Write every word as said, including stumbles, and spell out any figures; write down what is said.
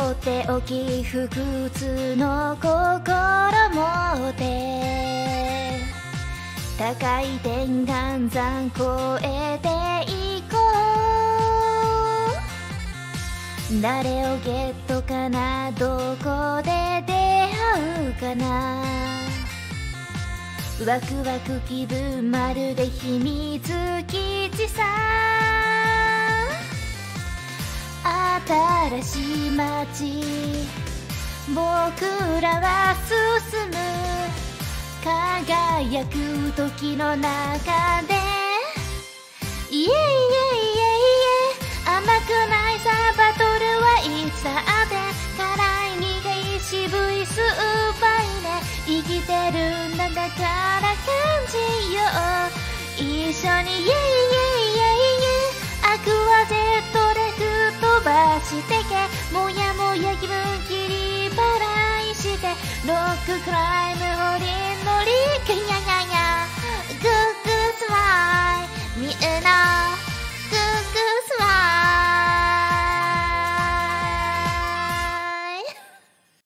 っておき不屈の心持って高い天眼山越えていこう。誰をゲットかな、どこで出会うかな。ワクワク気分まるで秘密基地さ。新しい街僕らは進む。輝く時の中でイエイイエイイエイイエイ甘くないさバトルはいつだって辛い苦い渋い酸っぱいね。生きてるんだだから感じよう。一緒にイエイイエイイエイイエイ悪は Z で吹っ飛ばしてけ。もやもや気分切り払いしてロッククライム降り乗りくややや